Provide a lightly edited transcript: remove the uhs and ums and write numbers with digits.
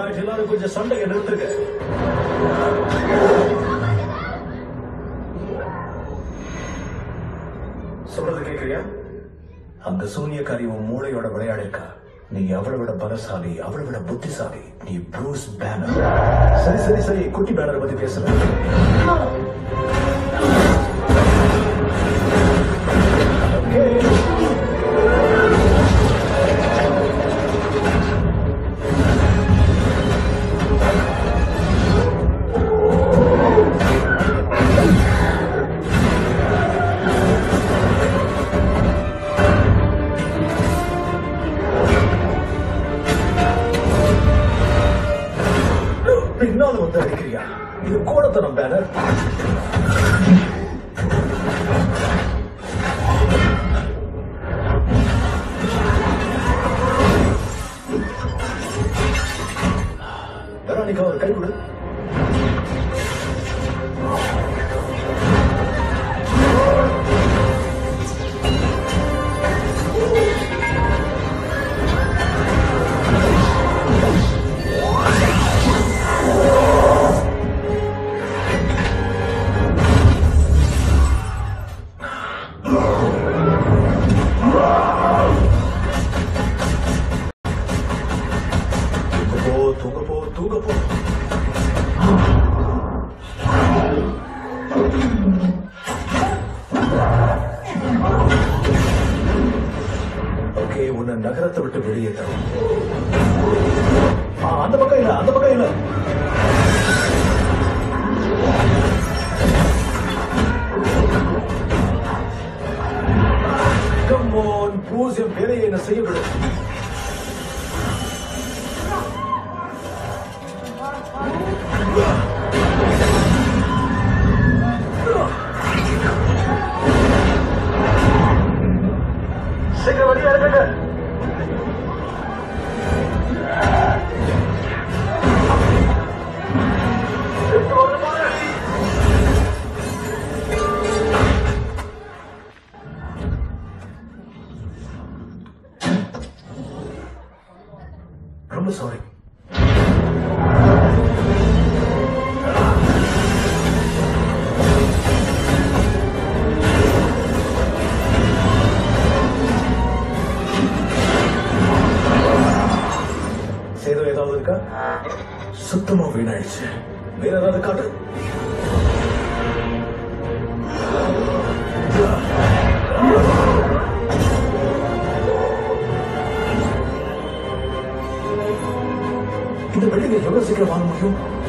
Alright, எல்லாரும் கொஞ்சம் சண்டையை நிறுத்துங்க. சொல்றது கேக்குறியா? அந்த சூனியக்காரி உன் மூளையோட விளையாடு இருக்கா. நீ அவளை விட பலசாலி, அவளை விட புத்திசாலி. நீ ப்ரூஸ் பேனர். சரி சரி சரி, குட்டி பேனரை பத்தி பேசல. பின்னால வந்து அடிக்கிறியா? இது கோடத்தனம் பேனர். வெரானிகா ஒரு கை கொடு. தூங்க போ. ஓகே, உன்னை நகரத்தை விட்டு வெளியேற்றணும். அந்த பக்கம் இல்ல, அந்த பக்கம் இல்ல. Come on, Bruce, என் வேலையை என்ன செய்ய விடு. சீக்கிரம் வழியா இருக்க. ரொம்ப சாரி. சேதம் ஏதாவது இருக்கா? சுத்தமா வீணாயிடுச்சு. வேற ஏதாவது காட்டு. இந்த பில்டிங்கை எவ்வளவு சீக்கிரம் வாங்க முடியும்?